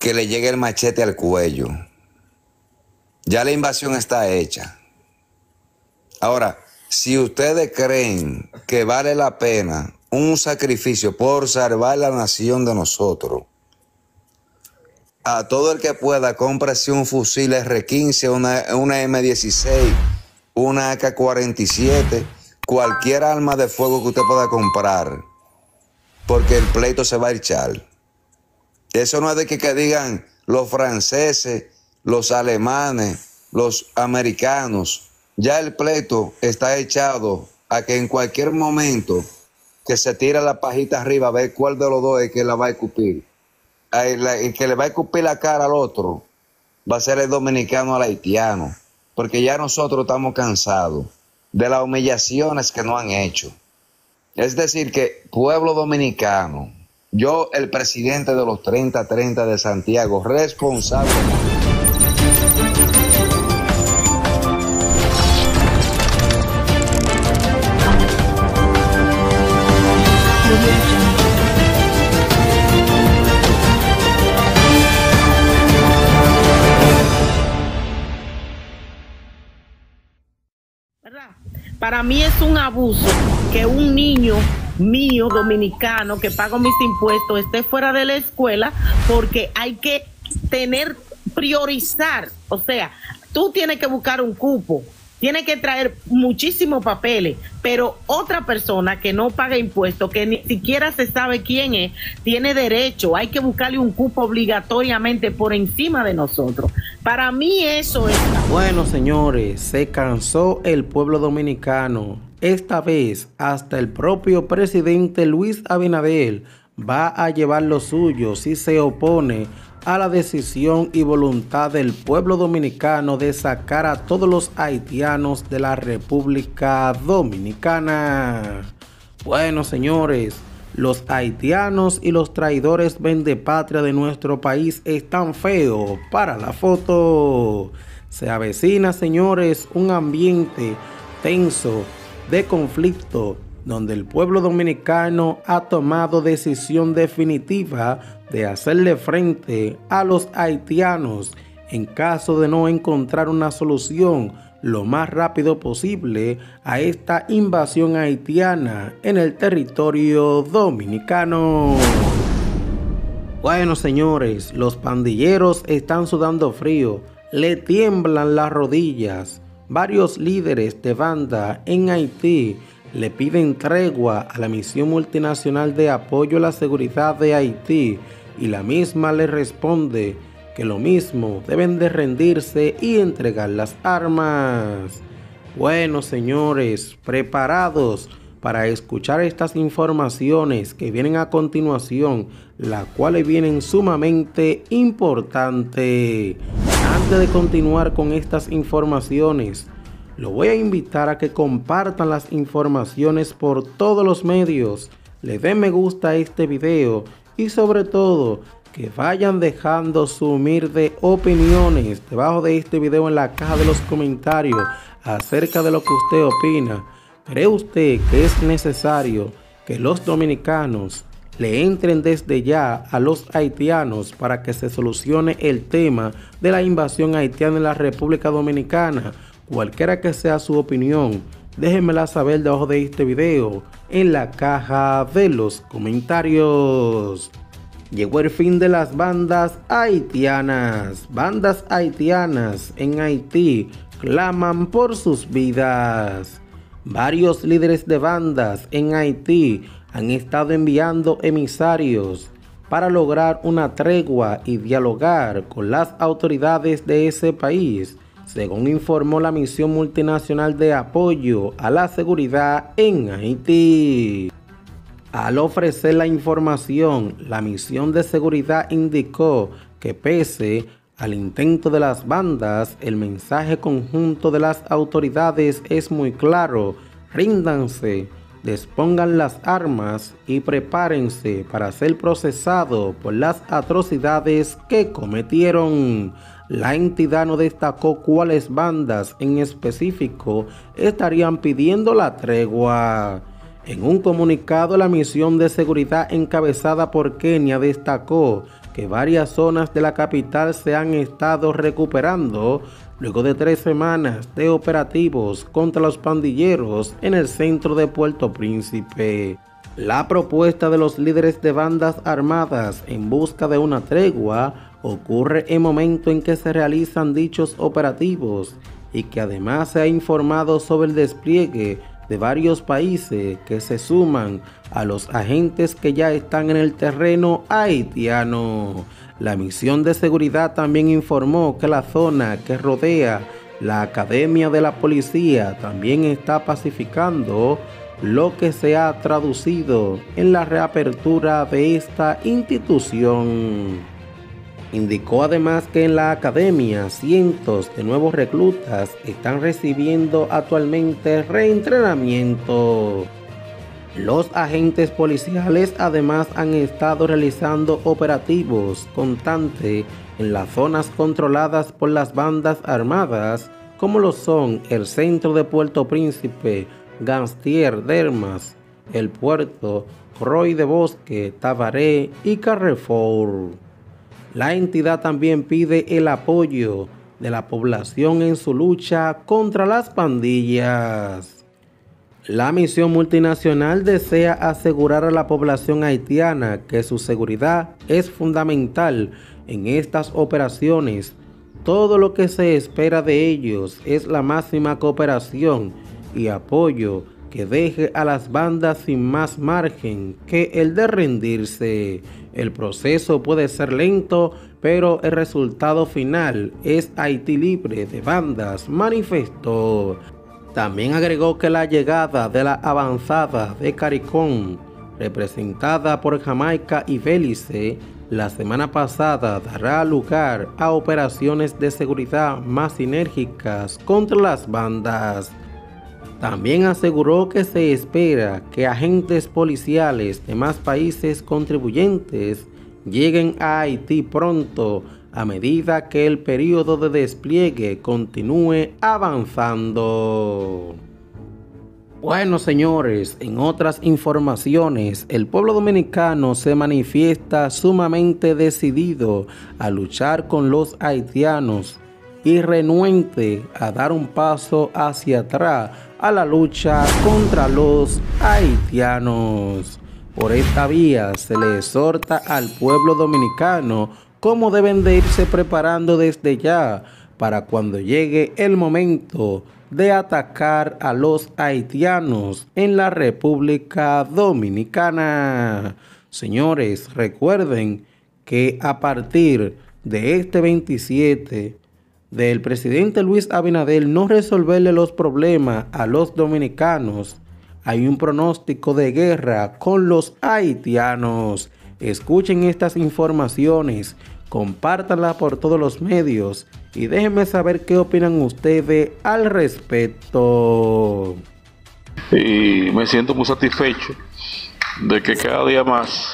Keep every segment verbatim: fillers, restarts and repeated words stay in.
que le llegue el machete al cuello. Ya la invasión está hecha. Ahora, si ustedes creen que vale la pena un sacrificio por salvar la nación de nosotros, a todo el que pueda, cómprese un fusil erre quince, una, una eme dieciséis, una a ka cuarenta y siete, cualquier arma de fuego que usted pueda comprar, porque el pleito se va a echar. Eso no es de que, que digan los franceses, los alemanes, los americanos. Ya el pleito está echado a que en cualquier momento que se tira la pajita arriba, a ver cuál de los dos es que la va a escupir. El que le va a escupir la cara al otro va a ser el dominicano al haitiano, porque ya nosotros estamos cansados de las humillaciones que nos han hecho. Es decir, que pueblo dominicano, yo, el presidente de los treinta treinta de Santiago, responsable. Para mí es un abuso que un niño mío dominicano que pago mis impuestos esté fuera de la escuela, porque hay que tener, priorizar, o sea, tú tienes que buscar un cupo, tienes que traer muchísimos papeles, pero otra persona que no paga impuestos, que ni siquiera se sabe quién es, tiene derecho, hay que buscarle un cupo obligatoriamente por encima de nosotros. Para mí eso es... Bueno, señores, se cansó el pueblo dominicano. Esta vez hasta el propio presidente Luis Abinader va a llevar lo suyo si se opone a la decisión y voluntad del pueblo dominicano de sacar a todos los haitianos de la República Dominicana. Bueno, señores, los haitianos y los traidores vendepatria de nuestro país están feos para la foto. Se avecina, señores, un ambiente tenso de conflicto, donde el pueblo dominicano ha tomado decisión definitiva de hacerle frente a los haitianos en caso de no encontrar una solución lo más rápido posible a esta invasión haitiana en el territorio dominicano. Bueno, señores, los pandilleros están sudando frío, le tiemblan las rodillas. Varios líderes de banda en Haití le piden tregua a la misión multinacional de apoyo a la seguridad de Haití, y la misma le responde que lo mismo deben de rendirse y entregar las armas. Bueno, señores, preparados para escuchar estas informaciones que vienen a continuación, las cuales vienen sumamente importantes. Antes de continuar con estas informaciones, lo voy a invitar a que compartan las informaciones por todos los medios, le den me gusta a este video y sobre todo que vayan dejando su humilde opiniones debajo de este video en la caja de los comentarios acerca de lo que usted opina. ¿Cree usted que es necesario que los dominicanos le entren desde ya a los haitianos para que se solucione el tema de la invasión haitiana en la República Dominicana? Cualquiera que sea su opinión, déjenmela saber debajo de este video en la caja de los comentarios. Llegó el fin de las bandas haitianas. Bandas haitianas en Haití claman por sus vidas. Varios líderes de bandas en Haití han estado enviando emisarios para lograr una tregua y dialogar con las autoridades de ese país, según informó la misión multinacional de apoyo a la seguridad en Haití. Al ofrecer la información, la misión de seguridad indicó que pese al intento de las bandas, el mensaje conjunto de las autoridades es muy claro: ríndanse, dispongan las armas y prepárense para ser procesados por las atrocidades que cometieron. La entidad no destacó cuáles bandas en específico estarían pidiendo la tregua. En un comunicado, la misión de seguridad encabezada por Kenia destacó que varias zonas de la capital se han estado recuperando luego de tres semanas de operativos contra los pandilleros en el centro de Puerto Príncipe. La propuesta de los líderes de bandas armadas en busca de una tregua ocurre en momento en que se realizan dichos operativos y que además se ha informado sobre el despliegue de varios países que se suman a los agentes que ya están en el terreno haitiano. La misión de seguridad también informó que la zona que rodea la Academia de la Policía también está pacificando, lo que se ha traducido en la reapertura de esta institución. Indicó además que en la academia cientos de nuevos reclutas están recibiendo actualmente reentrenamiento. Los agentes policiales además han estado realizando operativos constantes en las zonas controladas por las bandas armadas, como lo son el centro de Puerto Príncipe, Ganstier Dermas, El Puerto, Roy de Bosque, Tabaré y Carrefour. La entidad también pide el apoyo de la población en su lucha contra las pandillas. La misión multinacional desea asegurar a la población haitiana que su seguridad es fundamental en estas operaciones. Todo lo que se espera de ellos es la máxima cooperación y apoyo que deje a las bandas sin más margen que el de rendirse. El proceso puede ser lento, pero el resultado final es Haití libre de bandas, manifestó. También agregó que la llegada de la avanzada de CARICOM, representada por Jamaica y Belice, la semana pasada dará lugar a operaciones de seguridad más enérgicas contra las bandas. También aseguró que se espera que agentes policiales de más países contribuyentes lleguen a Haití pronto a medida que el periodo de despliegue continúe avanzando. Bueno, señores, en otras informaciones, el pueblo dominicano se manifiesta sumamente decidido a luchar con los haitianos y renuente a dar un paso hacia atrás a la lucha contra los haitianos. Por esta vía se le exhorta al pueblo dominicano cómo deben de irse preparando desde ya para cuando llegue el momento de atacar a los haitianos en la República Dominicana. Señores, recuerden que a partir de este veintisiete del presidente Luis Abinader no resolverle los problemas a los dominicanos, hay un pronóstico de guerra con los haitianos. Escuchen estas informaciones, compártanlas por todos los medios y déjenme saber qué opinan ustedes al respecto. Y me siento muy satisfecho de que cada día más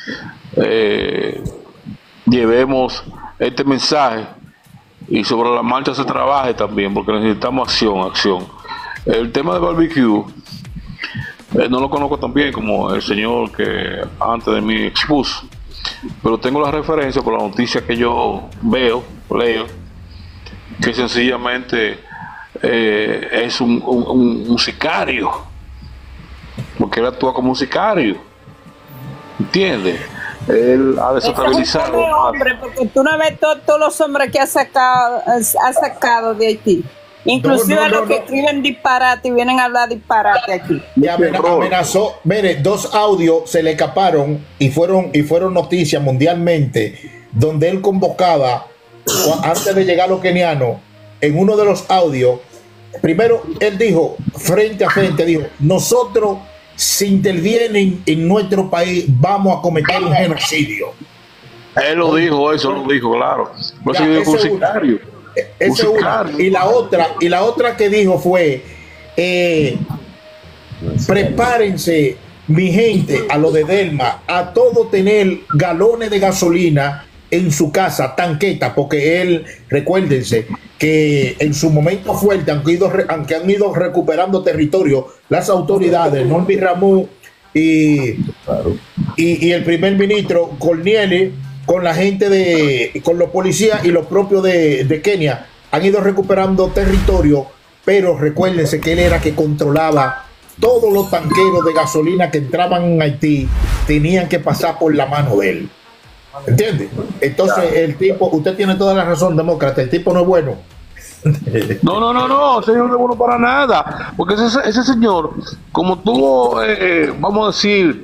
eh, llevemos este mensaje y sobre la marcha se trabaje también, porque necesitamos acción, acción. El tema de barbecue eh, no lo conozco tan bien como el señor que antes de mí expuso, pero tengo la referencia por la noticia que yo veo, leo, que sencillamente eh, es un, un, un sicario, porque él actúa como un sicario, ¿entiendes? Él ha desestabilizado. Es un hombre, porque tú no ves todos todo los hombres que ha sacado, ha sacado de Haití. Inclusive no, no, no, los que no. escriben disparate y vienen a hablar disparate aquí. Y amenazó, mire, dos audios se le escaparon y fueron, y fueron noticias mundialmente, donde él convocaba, antes de llegar a los kenianos, en uno de los audios, primero él dijo, frente a frente, dijo, nosotros si intervienen en nuestro país vamos a cometer un genocidio. Él lo dijo, eso lo dijo, claro. No ya, ese un sicario. Un sicario. Y la otra, y la otra que dijo fue eh, prepárense, mi gente, a lo de Delma, a todo tener galones de gasolina en su casa, tanqueta, porque él, recuérdense que en su momento fuerte, aunque, ido, aunque han ido recuperando territorio, las autoridades, Norby Ramón y, claro. y, y el primer ministro Cornielli, con la gente de, con los policías y los propios de, de Kenia, han ido recuperando territorio, pero recuérdense que él era que controlaba todos los tanqueros de gasolina que entraban en Haití, tenían que pasar por la mano de él. ¿Entiende? Entonces el tipo, usted tiene toda la razón, demócrata, el tipo no es bueno. No, no, no, no, señor no es bueno para nada, porque ese, ese señor, como tuvo, eh, eh, vamos a decir,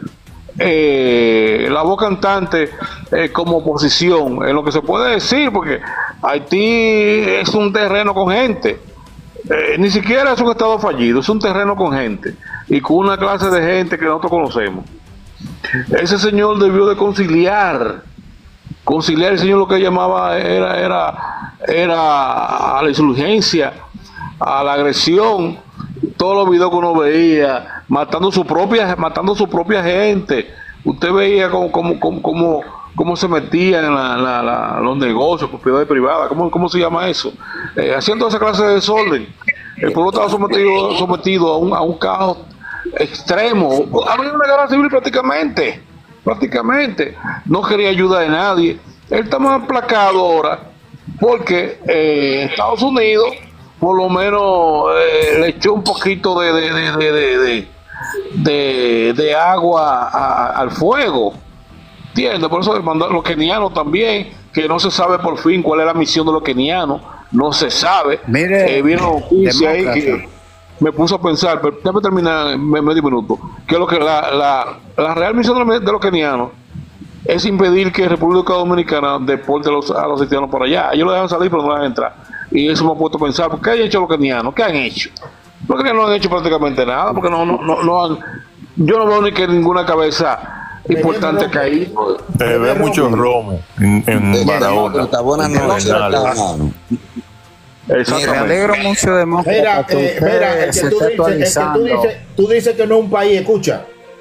eh, la voz cantante eh, como oposición, en lo que se puede decir, porque Haití es un terreno con gente, eh, ni siquiera es un estado fallido, es un terreno con gente, y con una clase de gente que nosotros conocemos. Ese señor debió de conciliar, conciliar, el señor lo que llamaba era, era, era a la insurgencia, a la agresión, todos los videos que uno veía, matando su propia, matando su propia gente. Usted veía como, como, como, como, cómo se metían en la, la, la, los negocios, propiedades privadas, ¿cómo, cómo se llama eso? Eh, haciendo esa clase de desorden. El pueblo estaba sometido, sometido a un, a un caos extremo. Había una guerra civil prácticamente, prácticamente. No quería ayuda de nadie. Él está más aplacado ahora porque eh, Estados Unidos por lo menos eh, le echó un poquito de de, de, de, de, de, de agua a, al fuego, ¿entiendes? Por eso los kenianos también, que no se sabe por fin cuál es la misión de los kenianos, no se sabe. Mire, eh, vino noticia ahí que me puso a pensar, pero déjame terminar en medio minuto, que lo que la, la, la real misión de los, de los kenianos es impedir que República Dominicana deporte a los, a los haitianos por allá. Ellos lo dejan salir pero no lo dejan entrar. Y eso me ha puesto a pensar, ¿qué han hecho los kenianos? ¿Qué han hecho? Los kenianos no han hecho prácticamente nada, porque no, no, no, no han, yo no veo ni que ninguna cabeza importante caído. Se ve mucho romo en, en Barahona. Buenas noches. Me alegro mucho de más. Mira, eh, mira, es que tú dices, es que tú dices, tú dices que no es un país, escucha.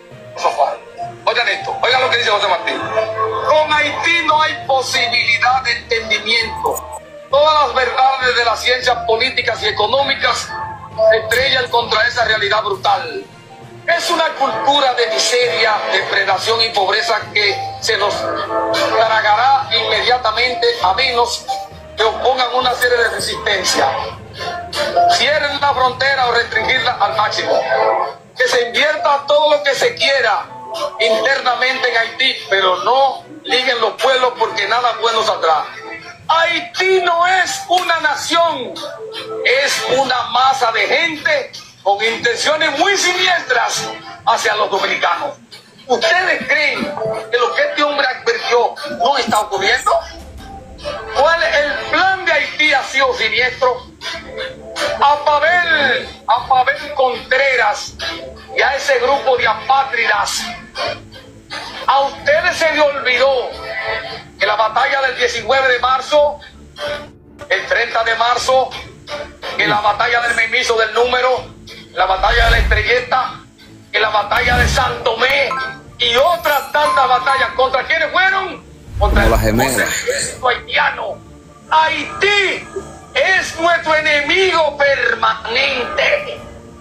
Oigan esto, oigan lo que dice José Martín. Con Haití no hay posibilidad de entendimiento. Todas las verdades de las ciencias políticas y económicas se estrellan contra esa realidad brutal. Es una cultura de miseria, depredación y pobreza que se nos tragará inmediatamente a menos que opongan una serie de resistencia. Cierren la frontera o restringirla al máximo. Que se invierta todo lo que se quiera internamente en Haití, pero no liguen los pueblos porque nada bueno saldrá. Haití no es una nación, es una masa de gente con intenciones muy siniestras hacia los dominicanos. ¿Ustedes creen que lo que este hombre advirtió no está ocurriendo? ¿Cuál es el plan de Haití? Ha sido siniestro. A Pavel, a Pavel Contreras y a ese grupo de apátridas, a ustedes se les olvidó que la batalla del diecinueve de marzo, el treinta de marzo, que la batalla del Memiso del Número, la batalla de la Estrelleta, que la batalla de San Tomé y otras tantas batallas, ¿contra quiénes fueron? Contra el ejército haitiano. Haití es nuestro enemigo permanente.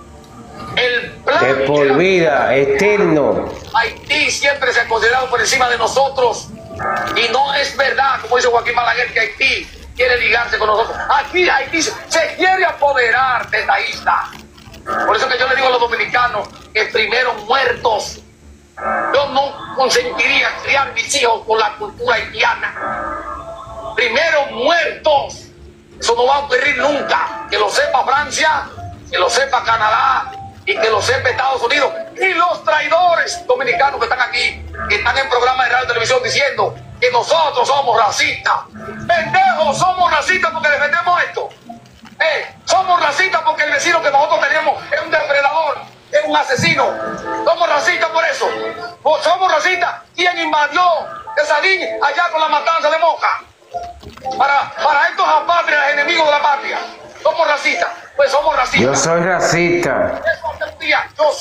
El plan de por vida, eterno. Haití siempre se ha considerado por encima de nosotros y no es verdad, como dice Joaquín Balaguer, que Haití quiere ligarse con nosotros. Aquí Haití se quiere apoderar de esta isla. Por eso que yo le digo a los dominicanos que primero muertos. Yo no consentiría criar mis hijos con la cultura haitiana. Primero muertos. Eso no va a ocurrir nunca. Que lo sepa Francia, que lo sepa Canadá y que lo sepa Estados Unidos. Y los traidores dominicanos que están aquí, que están en programas de radio y televisión diciendo que nosotros somos racistas. Pendejos, somos racistas porque defendemos esto. Eh, somos racistas porque el vecino que nosotros tenemos es un depredador, es un asesino. Somos racistas por eso. Somos racistas. ¿Quién invadió Tesalín allá con la matanza de Moca? Para, para estos apátridas, enemigos de la patria. Somos racistas. Pues somos racistas. Yo soy racista. Yo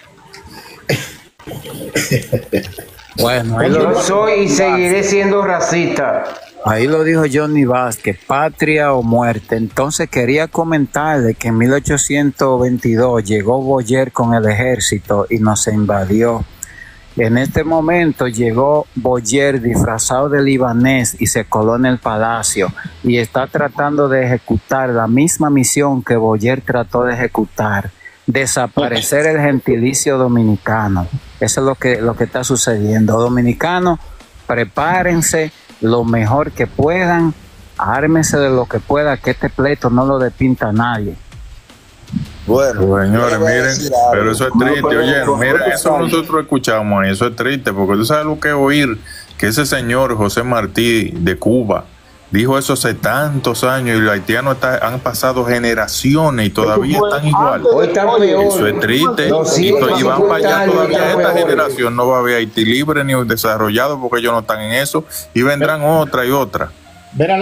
sé. Bueno, ahí Yo lo, soy y seguiré siendo racista. ahí lo dijo Johnny Vázquez, patria o muerte. Entonces quería comentarle que en mil ochocientos veintidós llegó Boyer con el ejército y nos invadió. En este momento llegó Boyer disfrazado de libanés y se coló en el palacio y está tratando de ejecutar la misma misión que Boyer trató de ejecutar, desaparecer el gentilicio dominicano. Eso es lo que, lo que está sucediendo. Dominicanos, prepárense lo mejor que puedan, ármense de lo que pueda, que este pleito no lo despinta nadie. Bueno, señores, miren, pero eso es triste, oye, mira, eso nosotros escuchamos ahí, eso es triste, porque tú sabes lo que es oír que ese señor José Martí de Cuba dijo eso hace tantos años y los haitianos está, han pasado generaciones y todavía están igual. Eso es triste y, y van para allá todavía. Esta generación no va a ver Haití libre ni desarrollado porque ellos no están en eso y vendrán otra y otra. Verá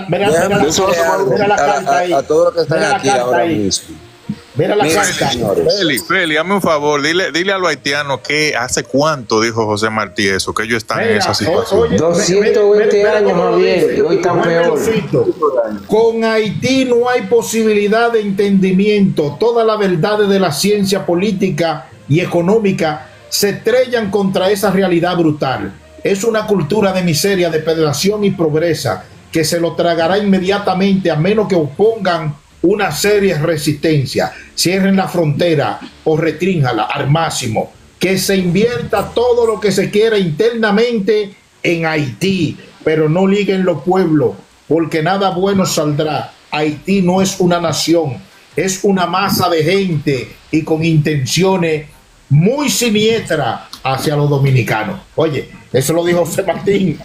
la carta ahí. A todos los que están aquí ahora mismo. Mira la carta. Feli, Feli, hazme un favor, dile, dile a los haitianos que hace cuánto dijo José Martí eso, que ellos están Mira, en esa situación. Oye, doscientos veinte años más bien, hoy están peor. Con Haití no hay posibilidad de entendimiento. Todas las verdades de la ciencia política y económica se estrellan contra esa realidad brutal. Es una cultura de miseria, depredación y pobreza que se lo tragará inmediatamente a menos que opongan una seria resistencia, cierren la frontera o retrínjala al máximo, que se invierta todo lo que se quiera internamente en Haití, pero no liguen los pueblos, porque nada bueno saldrá. Haití no es una nación, es una masa de gente y con intenciones muy siniestras hacia los dominicanos. Oye, eso lo dijo José Martín.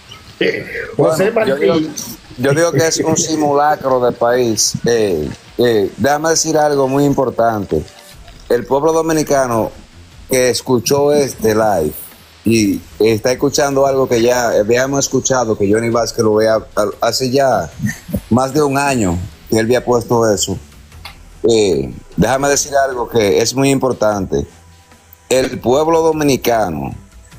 José bueno, Martín. Yo digo, yo digo que es un simulacro de país. Eh, eh, déjame decir algo muy importante. El pueblo dominicano que escuchó este live y está escuchando algo que ya habíamos escuchado, que Johnny Vázquez lo vea hace ya más de un año que él había puesto eso. Eh, déjame decir algo que es muy importante. El pueblo dominicano,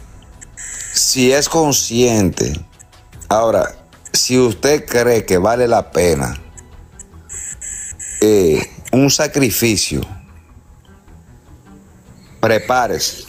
si es consciente, ahora, si usted cree que vale la pena eh, un sacrificio, prepárese,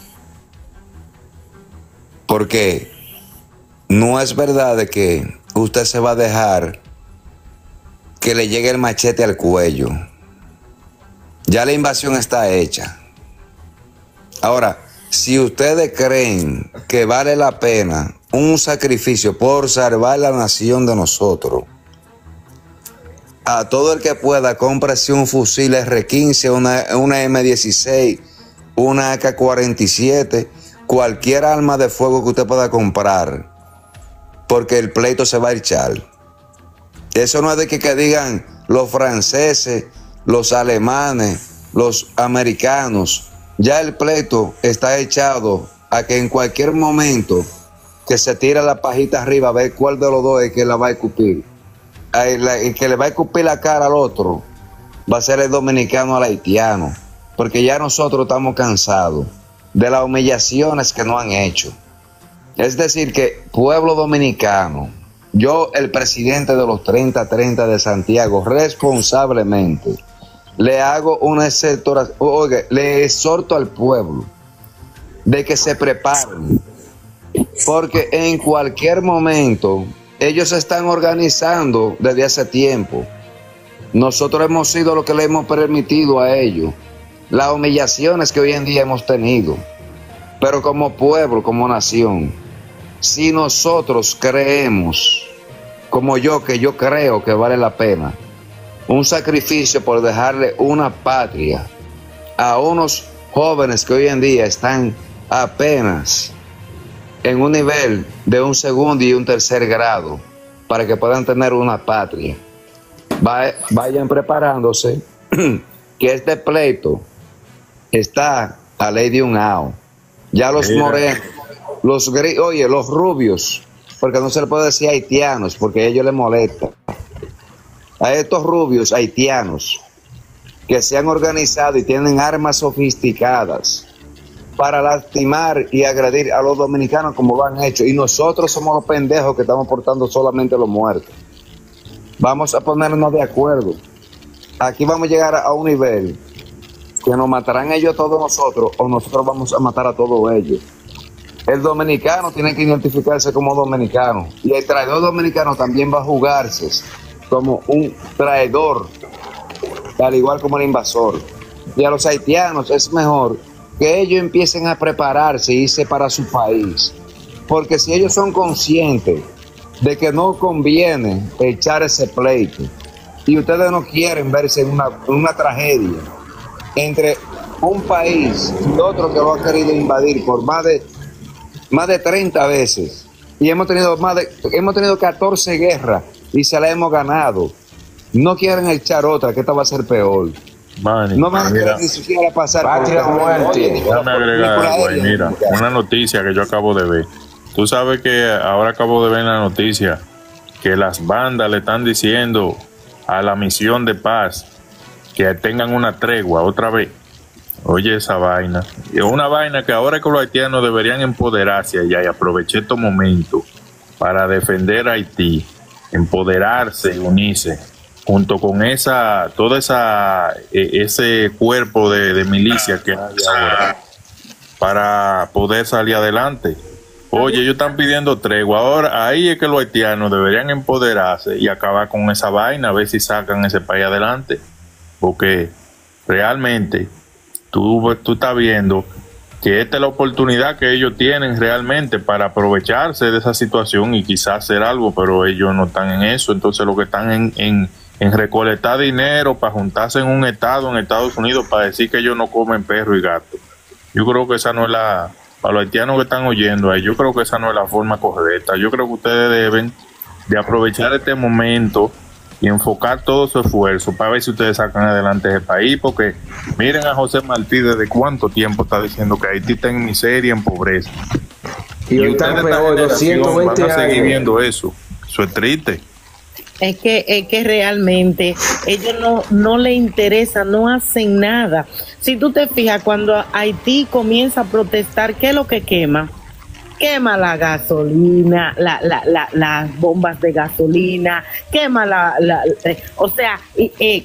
porque no es verdad de que usted se va a dejar que le llegue el machete al cuello. Ya la invasión está hecha. Ahora, si ustedes creen que vale la pena un sacrificio por salvar la nación de nosotros, a todo el que pueda, cómprese un fusil erre quince, una, una eme dieciséis, una a ka cuarenta y siete, cualquier arma de fuego que usted pueda comprar, porque el pleito se va a echar. Eso no es de que, que digan los franceses, los alemanes, los americanos. Ya el pleito está echado a que en cualquier momento que se tira la pajita arriba a ver cuál de los dos es que la va a escupir. El que le va a escupir la cara al otro va a ser el dominicano al haitiano, porque ya nosotros estamos cansados de las humillaciones que nos han hecho. Es decir que pueblo dominicano, yo, el presidente de los treinta treinta de Santiago, responsablemente le hago una exhortación, oye, le exhorto al pueblo de que se preparen, porque en cualquier momento ellos se están organizando desde hace tiempo. Nosotros hemos sido lo que le hemos permitido a ellos, las humillaciones que hoy en día hemos tenido. Pero como pueblo, como nación, si nosotros creemos, como yo, que yo creo que vale la pena un sacrificio por dejarle una patria a unos jóvenes que hoy en día están apenas en un nivel de un segundo y un tercer grado para que puedan tener una patria, vayan preparándose, que este pleito está a ley de un ao. Ya los morenos, los gris, oye, los rubios, porque no se le puede decir haitianos, porque a ellos les molesta. A estos rubios haitianos que se han organizado y tienen armas sofisticadas para lastimar y agredir a los dominicanos como lo han hecho, y nosotros somos los pendejos que estamos portando solamente los muertos. Vamos a ponernos de acuerdo. Aquí vamos a llegar a un nivel que nos matarán ellos a todos nosotros, o nosotros vamos a matar a todos ellos. El dominicano tiene que identificarse como dominicano y el traidor dominicano también va a jugarse como un traidor, al igual como el invasor. Y a los haitianos es mejor que ellos empiecen a prepararse y irse para su país, porque si ellos son conscientes de que no conviene echar ese pleito y ustedes no quieren verse en una, una tragedia entre un país y otro que lo ha querido invadir por más de más de treinta veces, y hemos tenido más de hemos tenido catorce guerras y se la hemos ganado, no quieren echar otra que esta va a ser peor. Manny, no van a querer mira, ni siquiera pasar patria por muerte. Déjame agregar algo ahí, mira, una noticia que yo acabo de ver. Tú sabes que ahora acabo de ver en la noticia que las bandas le están diciendo a la misión de paz que tengan una tregua otra vez. Oye, esa vaina. Y una vaina que ahora que los haitianos deberían empoderarse allá y aprovechar estos momentos para defender a Haití, empoderarse y unirse junto con esa, toda esa, ese cuerpo de, de milicia que hay ahora para poder salir adelante. Oye, ellos están pidiendo tregua. Ahora, ahí es que los haitianos deberían empoderarse y acabar con esa vaina, a ver si sacan ese país adelante. Porque realmente tú, tú estás viendo que esta es la oportunidad que ellos tienen realmente para aprovecharse de esa situación y quizás hacer algo, pero ellos no están en eso. Entonces lo que están en, en, en recolectar dinero para juntarse en un estado en Estados Unidos para decir que ellos no comen perro y gato. Yo creo que esa no es la... Para los haitianos que están oyendo ahí, yo creo que esa no es la forma correcta. Yo creo que ustedes deben de aprovechar este momento y enfocar todo su esfuerzo para ver si ustedes sacan adelante ese país, porque miren a José Martí desde cuánto tiempo está diciendo que Haití está en miseria, en pobreza. Y, y ustedes de esta generación van a seguir viendo eso. Eso es triste. Es que, es que realmente ellos no, no les interesa, no hacen nada. Si tú te fijas, cuando Haití comienza a protestar, ¿qué es lo que quema? Quema la gasolina, la, la, la, las bombas de gasolina, quema la... la eh, o sea, eh,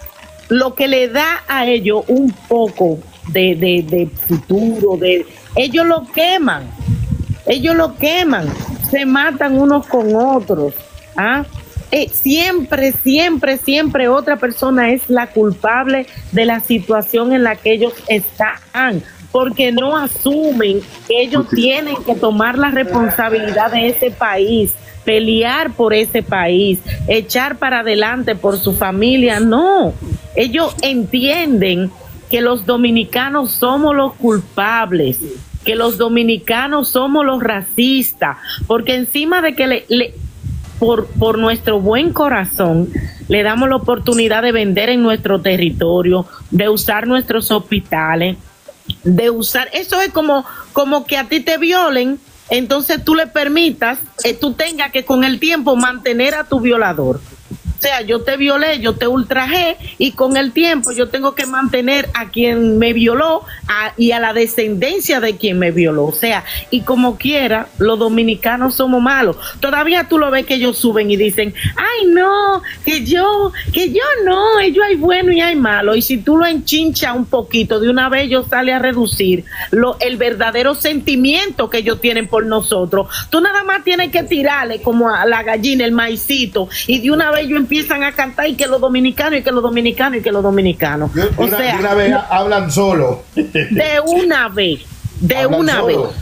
lo que le da a ellos un poco de, de, de futuro, de ellos lo queman, ellos lo queman, se matan unos con otros, ¿ah? Eh, siempre, siempre, siempre otra persona es la culpable de la situación en la que ellos están, porque no asumen que ellos tienen que tomar la responsabilidad de ese país, pelear por ese país, echar para adelante por su familia. No, ellos entienden que los dominicanos somos los culpables, que los dominicanos somos los racistas, porque encima de que le... le Por, por nuestro buen corazón, le damos la oportunidad de vender en nuestro territorio, de usar nuestros hospitales, de usar, eso es como, como que a ti te violen, entonces tú le permitas, eh, tú tengas que con el tiempo mantener a tu violador. O sea, yo te violé, yo te ultrajé y con el tiempo yo tengo que mantener a quien me violó a, y a la descendencia de quien me violó. O sea, y como quiera, los dominicanos somos malos. Todavía tú lo ves que ellos suben y dicen, ay no, que yo, que yo no, ellos hay bueno y hay malo. Y si tú lo enchinchas un poquito, de una vez ellos sale a reducir lo, el verdadero sentimiento que ellos tienen por nosotros. Tú nada más tienes que tirarle como a la gallina el maicito y de una vez yo empiezo empiezan a cantar y que los dominicanos y que los dominicanos y que los dominicanos. O una, sea, una vez hablan solo. De una vez, de hablan una solo. vez,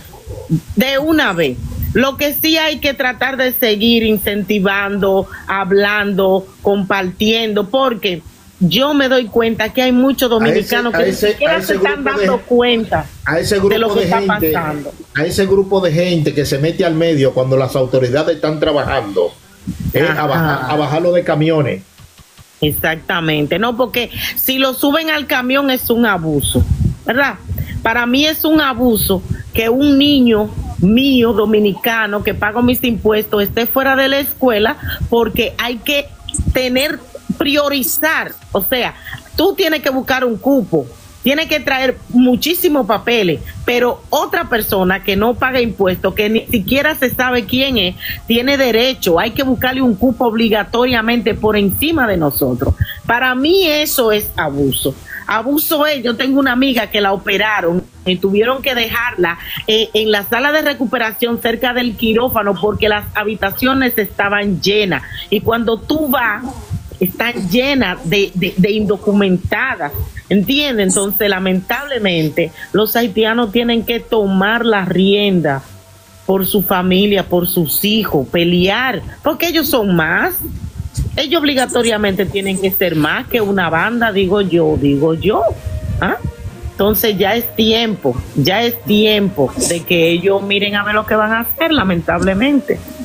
de una vez. Lo que sí hay que tratar de seguir incentivando, hablando, compartiendo, porque yo me doy cuenta que hay muchos dominicanos a ese, que ni siquiera se están dando de, cuenta a ese grupo de lo que de está gente, pasando. A ese grupo de gente que se mete al medio cuando las autoridades están trabajando. Eh, a, bajar, a bajarlo de camiones. Exactamente, no, porque si lo suben al camión es un abuso, ¿verdad? Para mí es un abuso que un niño mío dominicano que pago mis impuestos esté fuera de la escuela, porque hay que tener, priorizar, o sea, tú tienes que buscar un cupo, tienes que traer muchísimos papeles, pero otra persona que no paga impuestos, que ni siquiera se sabe quién es, tiene derecho, hay que buscarle un cupo obligatoriamente por encima de nosotros. Para mí eso es abuso. Abuso es, yo tengo una amiga que la operaron y tuvieron que dejarla eh, en la sala de recuperación cerca del quirófano porque las habitaciones estaban llenas. Y cuando tú vas, están llenas de, de, de indocumentadas, ¿entiendes? Entonces, lamentablemente, los haitianos tienen que tomar la rienda por su familia, por sus hijos, pelear, porque ellos son más. Ellos obligatoriamente tienen que ser más que una banda, digo yo, digo yo. ¿Ah? Entonces ya es tiempo, ya es tiempo de que ellos miren a ver lo que van a hacer, lamentablemente.